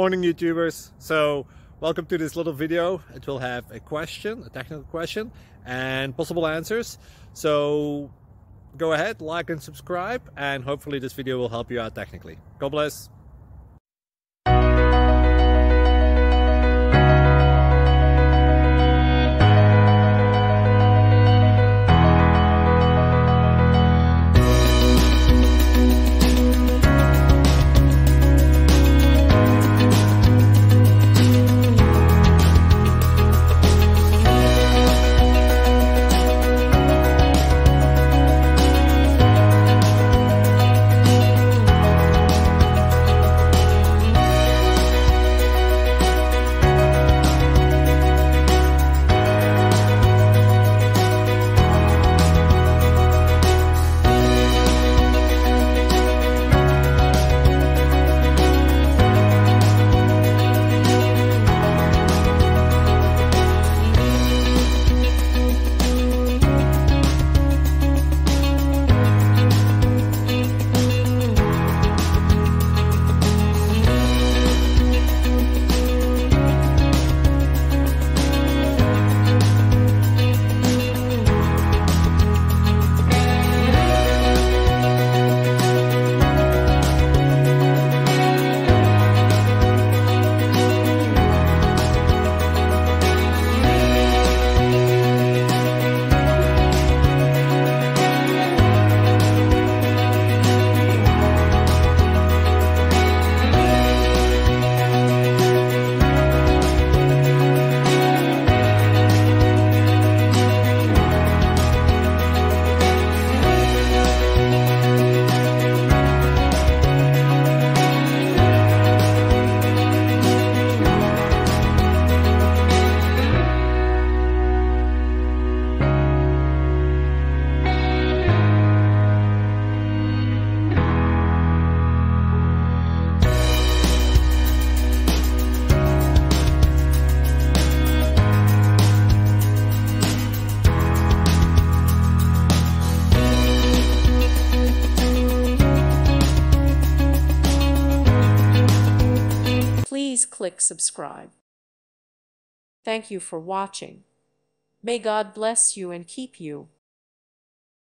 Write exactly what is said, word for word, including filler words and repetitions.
morning, YouTubers. So welcome to this little video. It will have a question, a technical question, and possible answers. So go ahead, like and subscribe, and hopefully this video will help you out technically. God bless. Please click subscribe. Thank you for watching. May God bless you and keep you.